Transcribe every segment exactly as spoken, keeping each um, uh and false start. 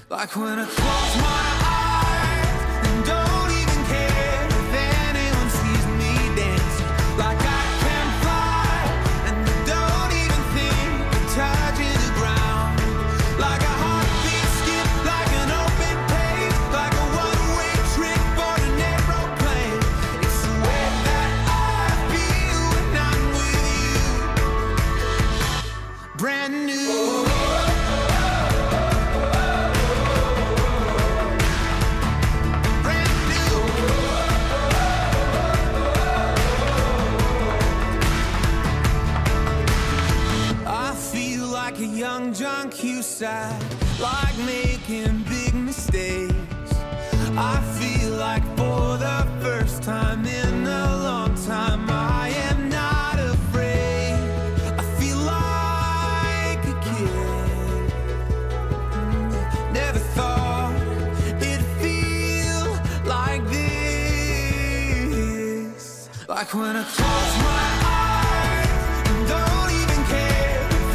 Like when I close my eyes and don't even care if anyone sees me dancing. Like I can fly and I don't even think of touching the ground. Like a heartbeat skip, like an open page, like a one-way trip on an aeroplane. It's the way that I feel when I'm with you. Brand new. Like a young John Cusack, like making big mistakes. I feel like for the first time in a long time I am not afraid. I feel like a kid. Never thought it'd feel like this. Like when I close my eyes and don't even care.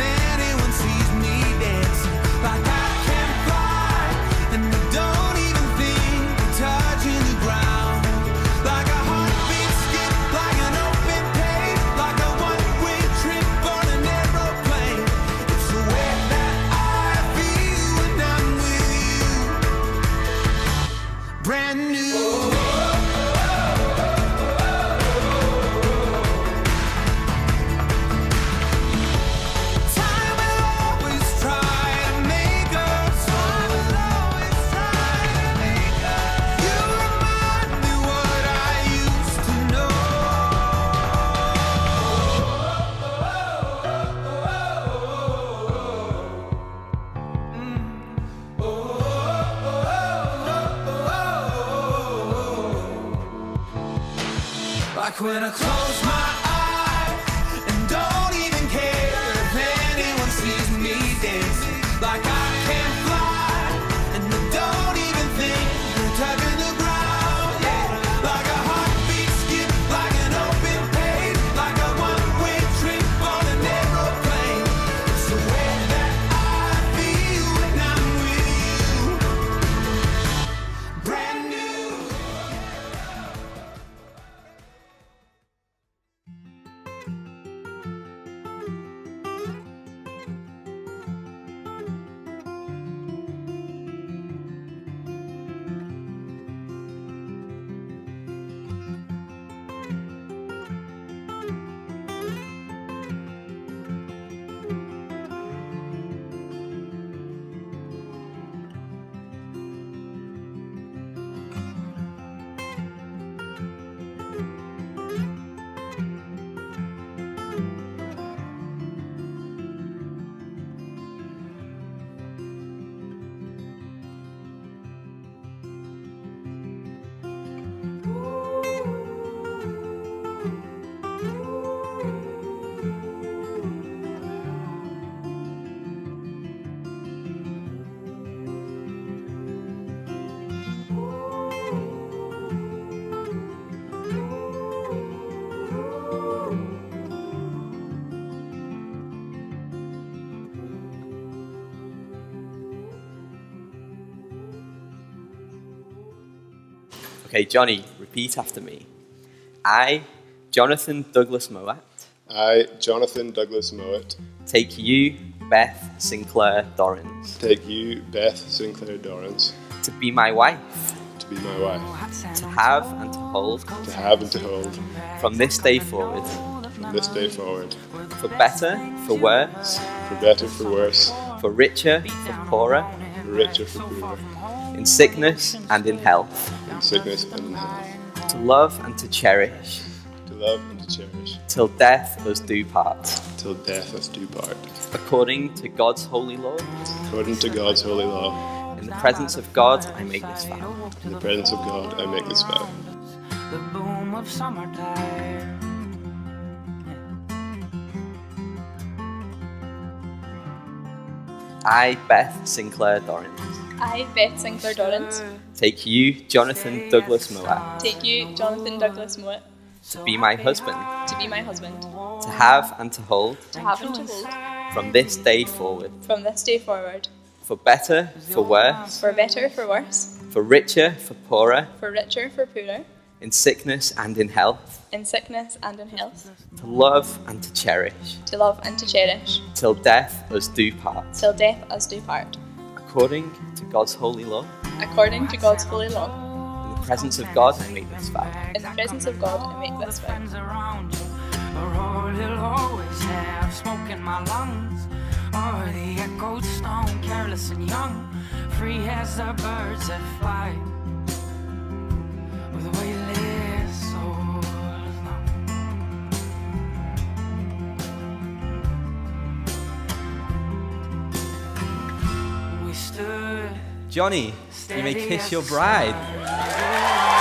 Like I can fly and I don't even think of touching the ground. Like a heartbeat skip, like an open page, like a one-way trip on an aeroplane. It's the way that I feel when I'm with you. Brand new. Like when I close my eyes and don't even care if anyone sees me dancing. Like I can fly and I don't even think of touching the ground. Yeah. Like a heartbeat skip, like an open page, like a one-way trip on an aeroplane. It's the way that I feel when I'm with you. Brand new. Okay, Johnny, repeat after me. I, Jonathan Douglas Mowat. I, Jonathan Douglas Mowat. Take you, Beth Sinclair Dorrans. Take you, Beth Sinclair Dorrans. To be my wife. To be my wife. To have and to hold. To have and to hold. From this day forward. From this day forward. For better, for worse. For better, for worse. For richer, for poorer. For richer, for poorer. In sickness and in health. In sickness and in health. To love and to cherish. To love and to cherish. Till death us do part. Till death us do part. According to God's holy law. According to God's holy law. In the presence of God, I make this vow. In the presence of God, I make this vow. The boom of summertime. I, Beth Sinclair Dorrans. I, Beth Sinclair Dorrans. Take you, Jonathan Douglas Mowat. Take you, Jonathan Douglas Mowat. To be my husband. To be my husband. To have and to hold. To have and to hold. From this day forward. From this day forward. For better, for worse, For better, for worse. for richer, for poorer, For richer, for poorer. in sickness and in health, In sickness and in health. to love and to cherish, To love and to cherish. till death us do part, Till death us do part. according to God's holy law. According to God's holy law. In the presence of God, I make this vow. In the presence of God, I make this vow. around you, a road will always have smoke in my lungs, or the echoed stone, careless and young, free as the birds that fly, with weightless souls long. We stood Johnny, you may kiss your bride.